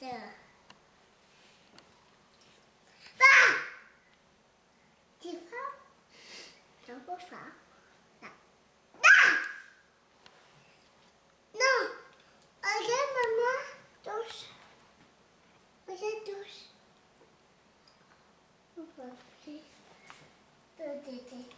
Va! Tu vas? Non, pas ça. Non. Non! Non! Regarde, maman. Touche. Regarde, touche. On va faire.